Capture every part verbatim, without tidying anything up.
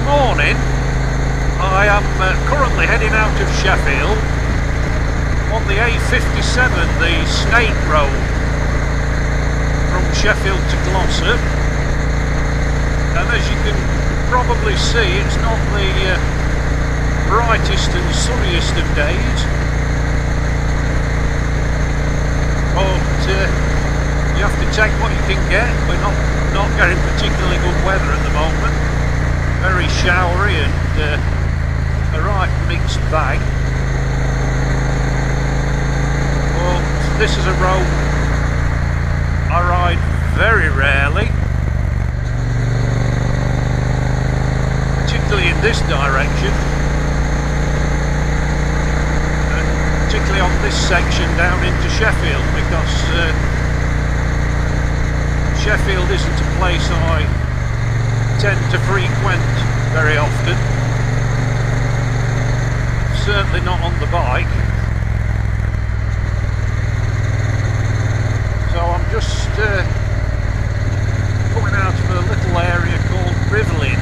morning. I am uh, currently heading out of Sheffield on the A fifty-seven, the Snake Road from Sheffield to Glossop, and as you can probably see, it's not the uh, brightest and sunniest of days, but uh, you have to take what you can get. We're not, not getting particularly good weather at the moment, very showery and uh, a right mixed bag. But this is a road I ride very rarely, particularly in this direction, and particularly on this section down into Sheffield, because uh, Sheffield isn't a place I tend to frequent very often, certainly not on the bike. So I'm just uh, coming out of a little area called Rivelin.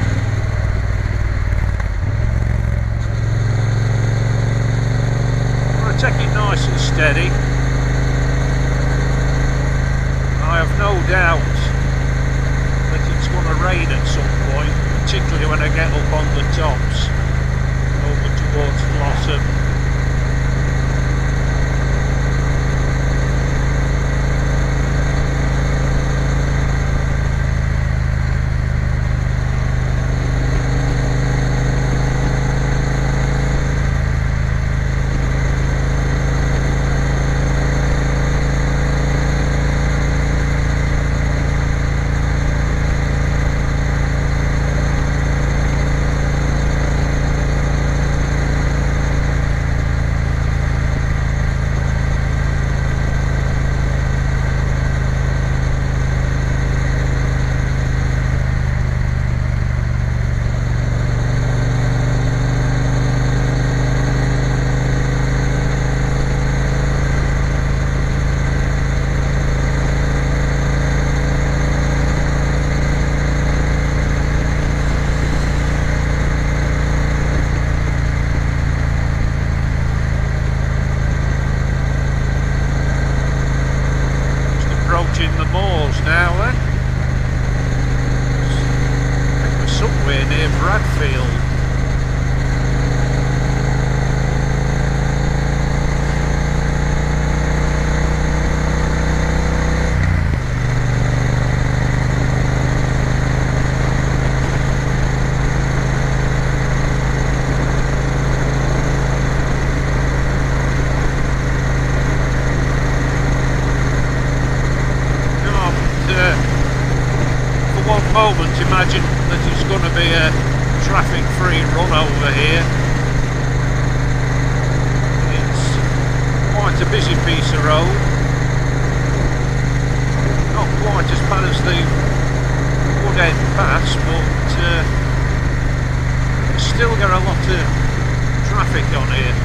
I'm going to take it nice and steady. I have no doubt that it's going to rain at some point, particularly when I get up on the tops over towards Glossop. Now then, I think we're somewhere near Bradfield. Moment imagine that it's going to be a traffic free run over here. It's quite a busy piece of road, not quite as bad as the Woodend Pass, but uh, still got a lot of traffic on here.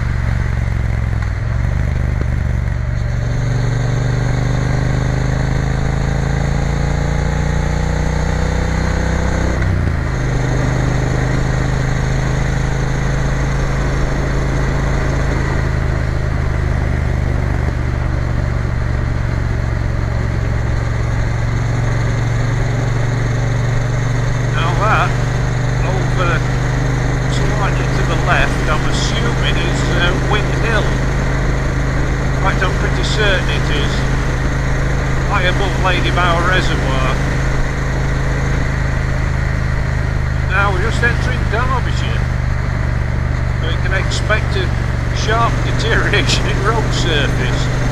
Certain it is high above Lady Bower Reservoir. Now we're just entering Derbyshire, so you can expect a sharp deterioration in road surface.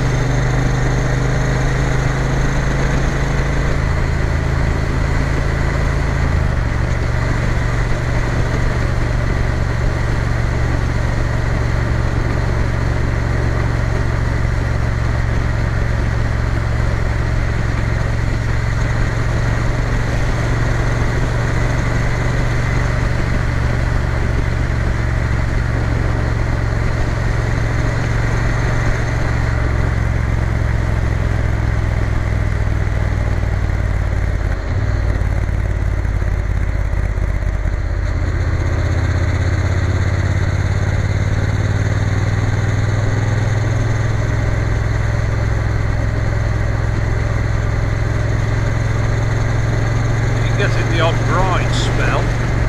getting the odd bright spell.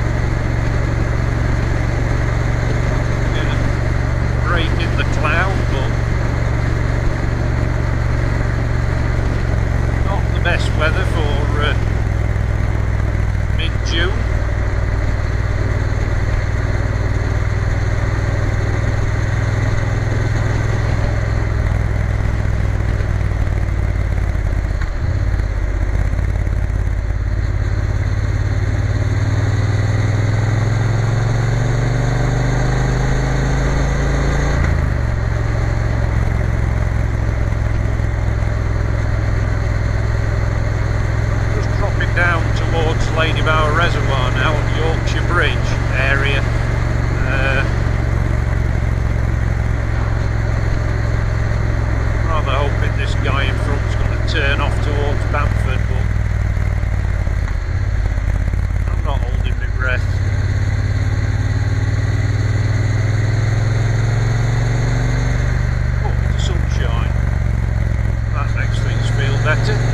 Gonna break in the cloud, but not the best weather for uh, mid-June. Reservoir now on Yorkshire Bridge area. Uh, rather hoping this guy in front's going to turn off towards Bamford, but I'm not holding my breath. Oh, the sunshine. That makes things feel better.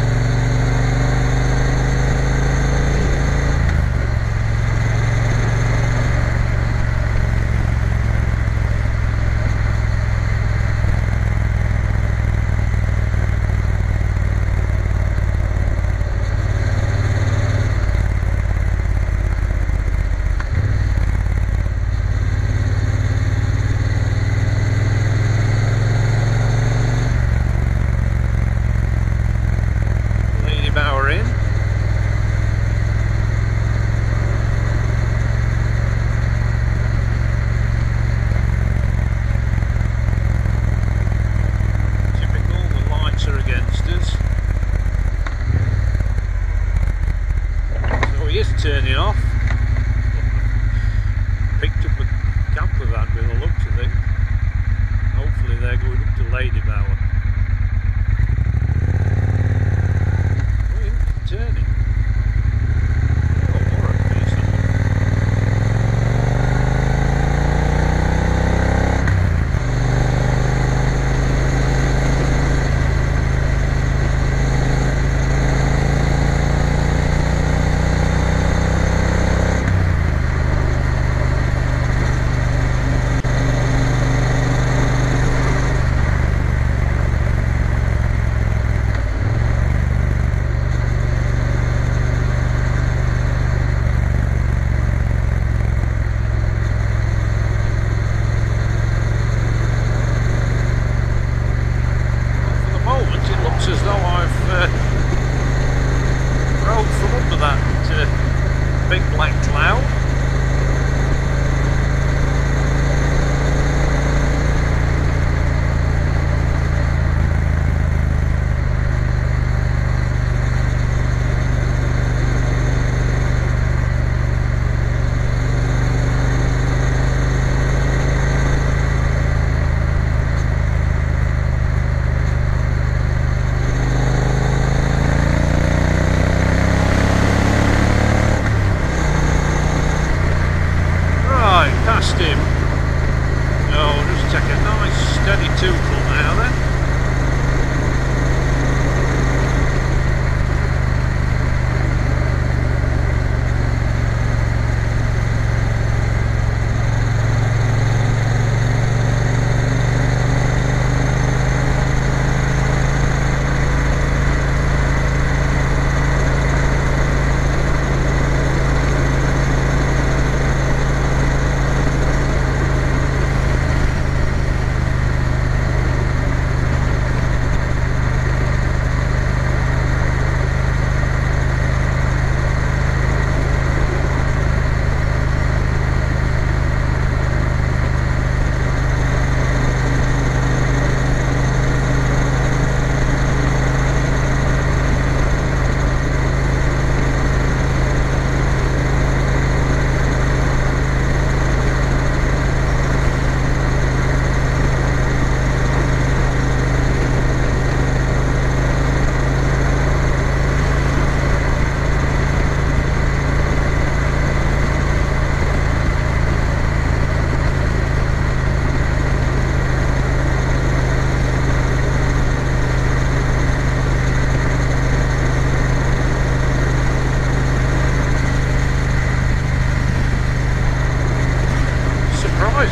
Turning off. Picked up a camper van with the looks of things. Hopefully they're going up to Ladybower. Oh, turning. Oh, more a piece of as though I've uh, rolled from under that uh, big black cloud.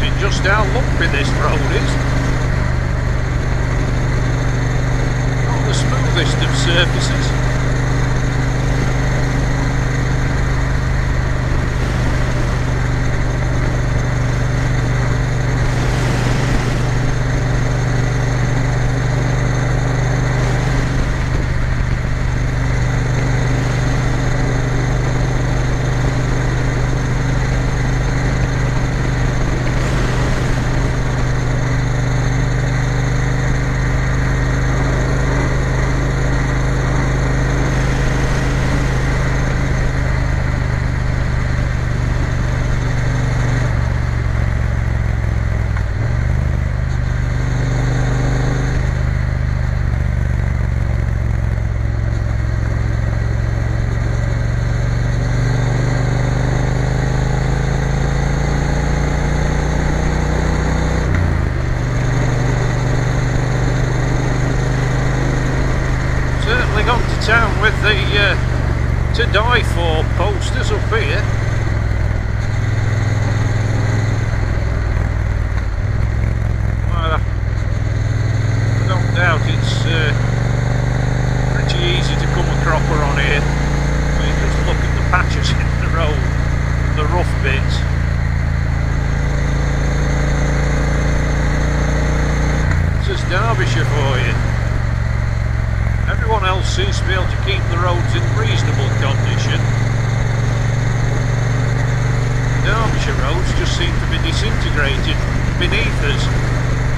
proving just how lumpy this road is. Not the smoothest of surfaces. Town with the uh, to die for posters up here. Well, I don't doubt it's uh, pretty easy to come a cropper on here. I mean, just look at the patches in the road, the rough bits. This is Derbyshire for you. Everyone else seems to be able to keep the roads in reasonable condition. Derbyshire roads just seem to be disintegrated beneath us.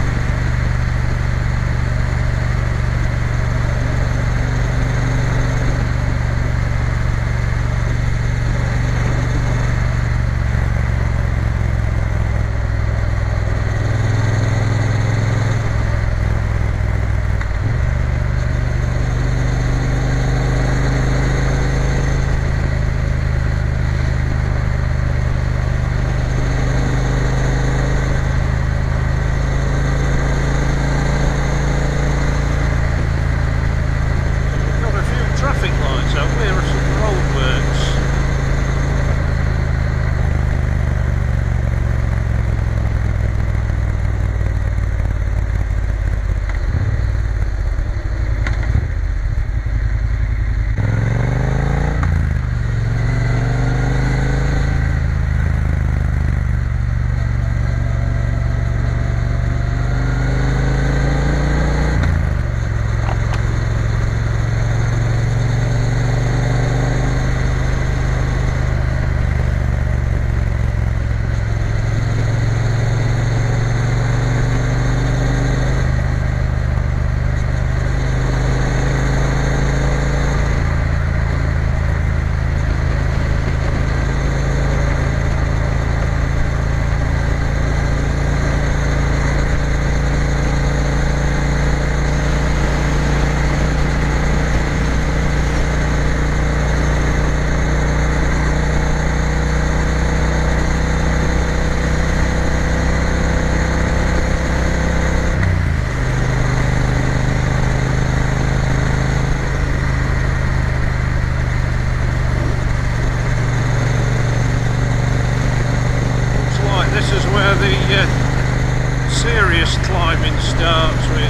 Serious climbing starts. We're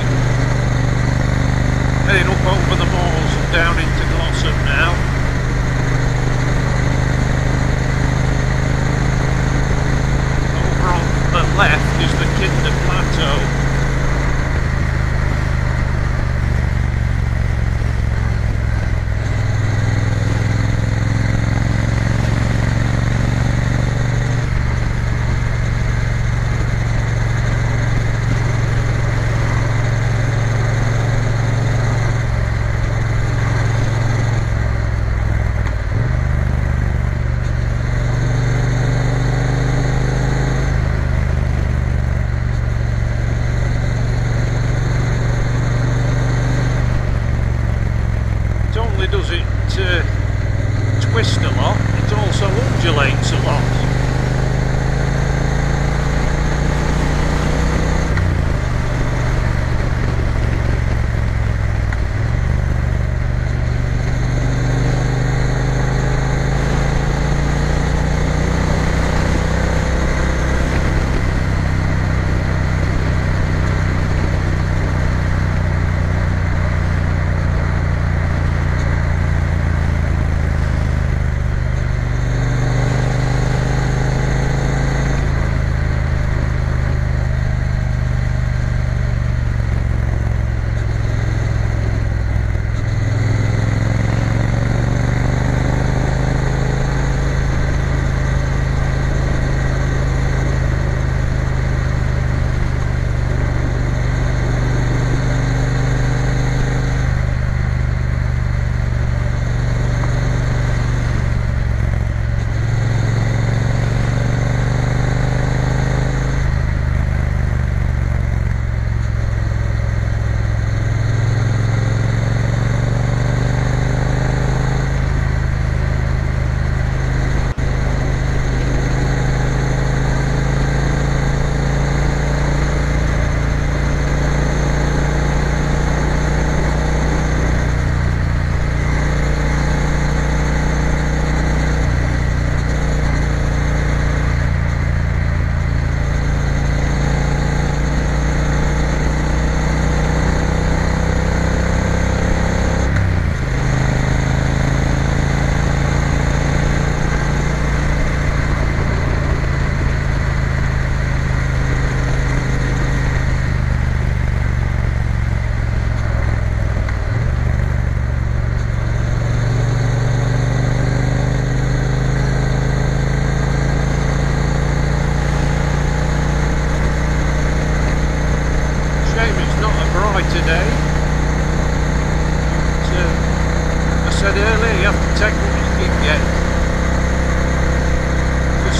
heading up over the moors and down into Glossop now. Over on the left is the Kinder Plateau. Does it uh, twist a lot, it also undulates a lot.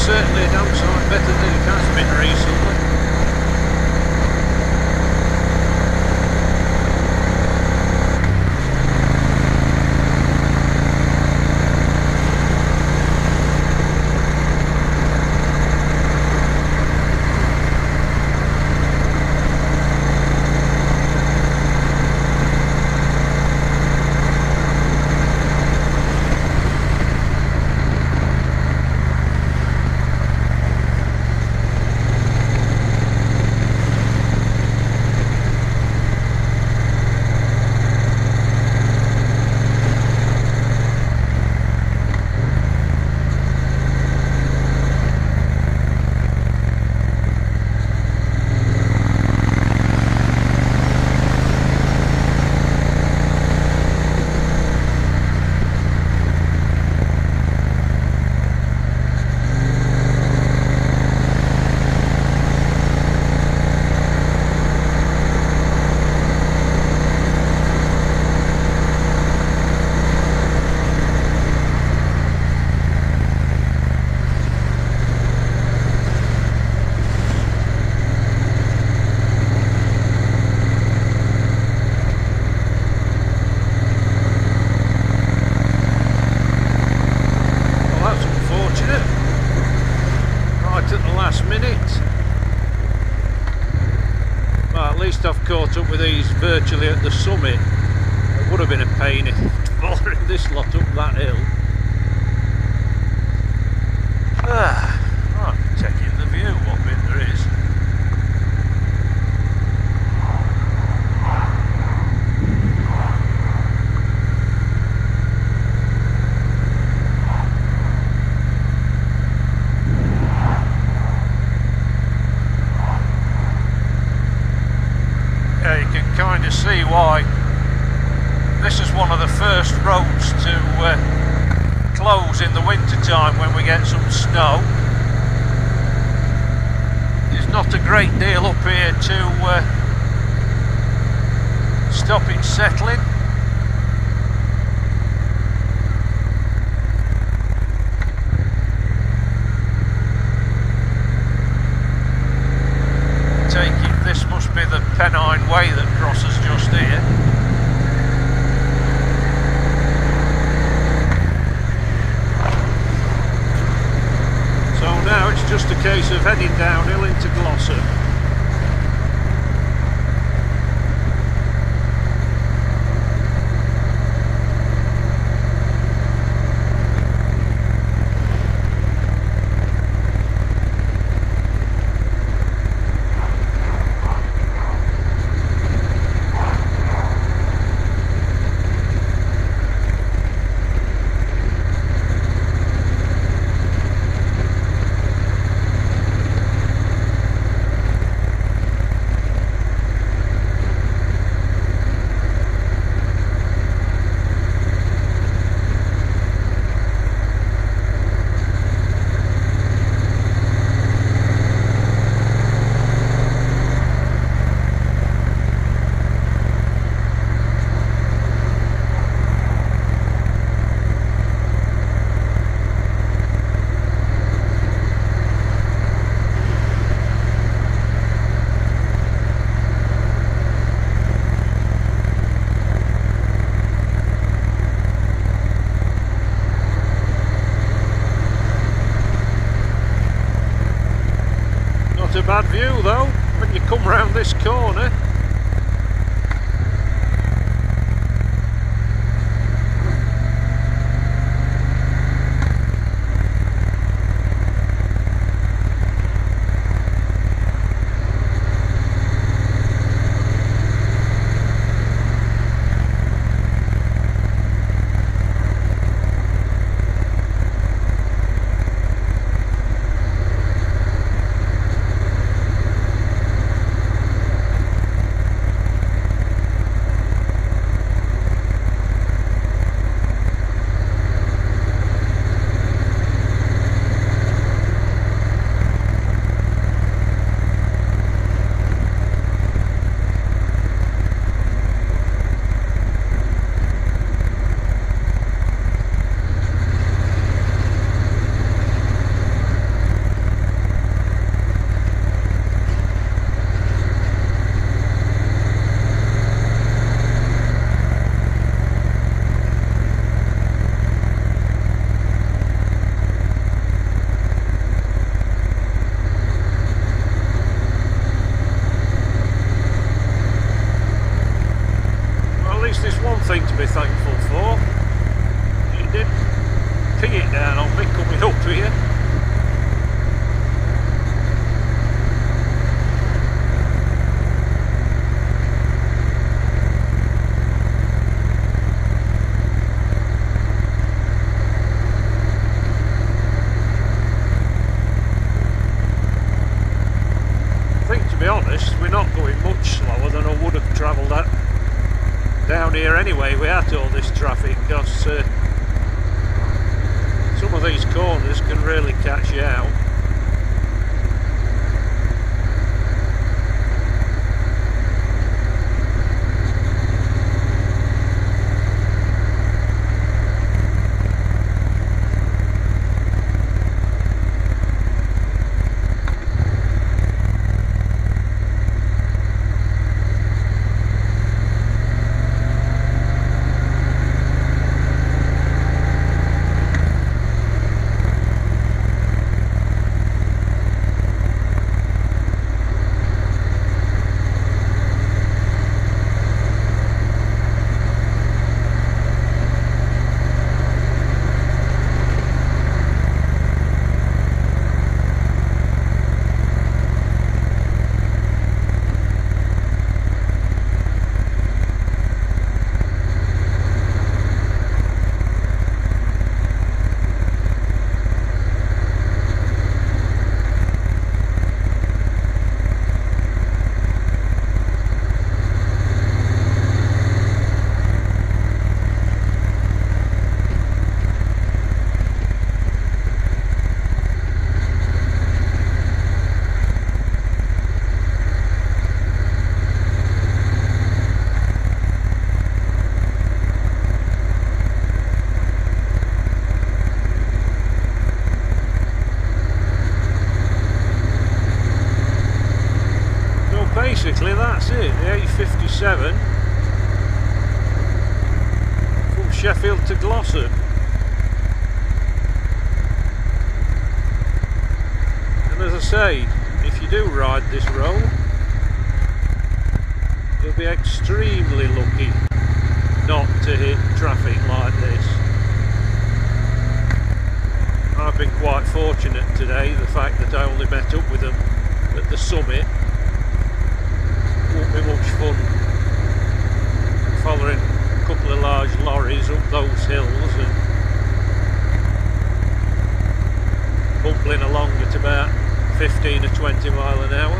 certainly a damn sight better than it has been recently. I've caught up with these virtually at the summit. It would have been a pain if following this lot up that hill. Ah, I'm taking the view, what bit there is. Kind of see why this is one of the first roads to uh, close in the winter time when we get some snow. There's not a great deal up here to uh, stop it settling. Take it, this must be the Pennine Way that crosses just here. So now it's just a case of heading downhill into Glossop. A bad view though when you come round this corner. honest, we're not going much slower than I would have travelled at down here anyway without all this traffic, because uh, some of these corners can really catch you out. Basically that's it, the A fifty-seven from Sheffield to Glossop. And as I say, if you do ride this road, you'll be extremely lucky not to hit traffic like this. I've been quite fortunate today, the fact that I only met up with them at the summit. Won't be much fun following a couple of large lorries up those hills and bumbling along at about fifteen or twenty mile an hour.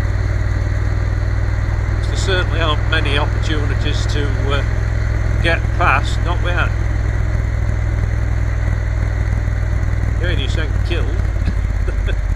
So there certainly aren't many opportunities to uh, get past, not without getting yourself killed.